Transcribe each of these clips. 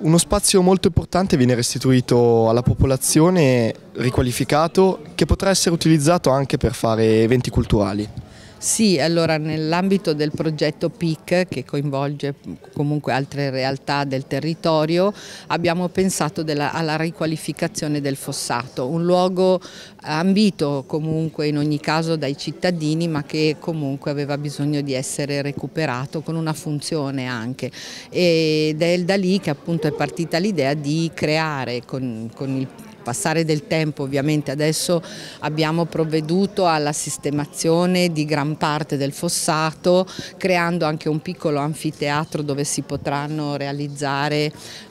Uno spazio molto importante viene restituito alla popolazione, riqualificato, che potrà essere utilizzato anche per fare eventi culturali. Sì, allora nell'ambito del progetto PIC, che coinvolge comunque altre realtà del territorio, abbiamo pensato alla riqualificazione del fossato, un luogo ambito comunque in ogni caso dai cittadini, ma che comunque aveva bisogno di essere recuperato con una funzione anche, ed è da lì che appunto è partita l'idea di creare con il passare del tempo. Ovviamente adesso abbiamo provveduto alla sistemazione di gran parte del fossato, creando anche un piccolo anfiteatro dove si potranno realizzare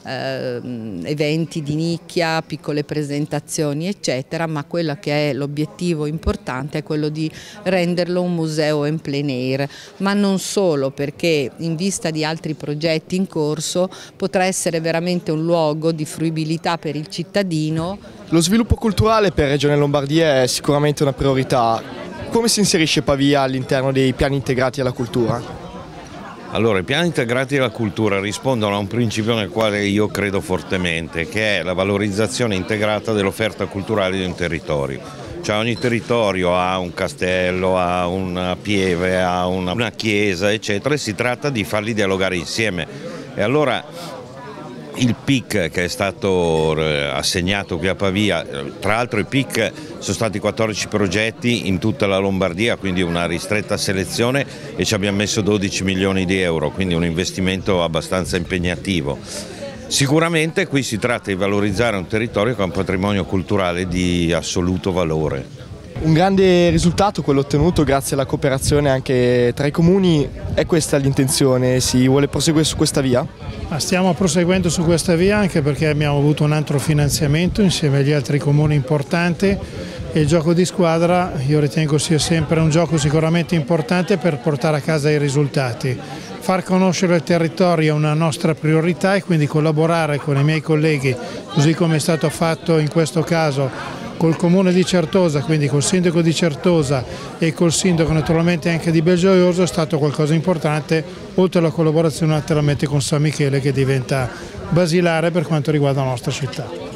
eventi di nicchia, piccole presentazioni eccetera, ma quello che è l'obiettivo importante è quello di renderlo un museo en plein air, ma non solo, perché in vista di altri progetti in corso potrà essere veramente un luogo di fruibilità per il cittadino. Lo sviluppo culturale per Regione Lombardia è sicuramente una priorità. Come si inserisce Pavia all'interno dei piani integrati alla cultura? Allora, i piani integrati alla cultura rispondono a un principio nel quale io credo fortemente, che è la valorizzazione integrata dell'offerta culturale di un territorio. Cioè ogni territorio ha un castello, ha una pieve, ha una chiesa, eccetera, e si tratta di farli dialogare insieme. E allora il PIC che è stato assegnato qui a Pavia, tra l'altro i PIC sono stati 14 progetti in tutta la Lombardia, quindi una ristretta selezione, e ci abbiamo messo 12 milioni di euro, quindi un investimento abbastanza impegnativo. Sicuramente qui si tratta di valorizzare un territorio che ha un patrimonio culturale di assoluto valore. Un grande risultato quello ottenuto grazie alla cooperazione anche tra i comuni. È questa l'intenzione? Si vuole proseguire su questa via? Stiamo proseguendo su questa via anche perché abbiamo avuto un altro finanziamento insieme agli altri comuni importante, e il gioco di squadra io ritengo sia sempre un gioco sicuramente importante per portare a casa i risultati. Far conoscere il territorio è una nostra priorità, e quindi collaborare con i miei colleghi, così come è stato fatto in questo caso col Comune di Certosa, quindi col Sindaco di Certosa e col Sindaco naturalmente anche di Belgioioso, è stato qualcosa di importante, oltre alla collaborazione naturalmente con San Michele, che diventa basilare per quanto riguarda la nostra città.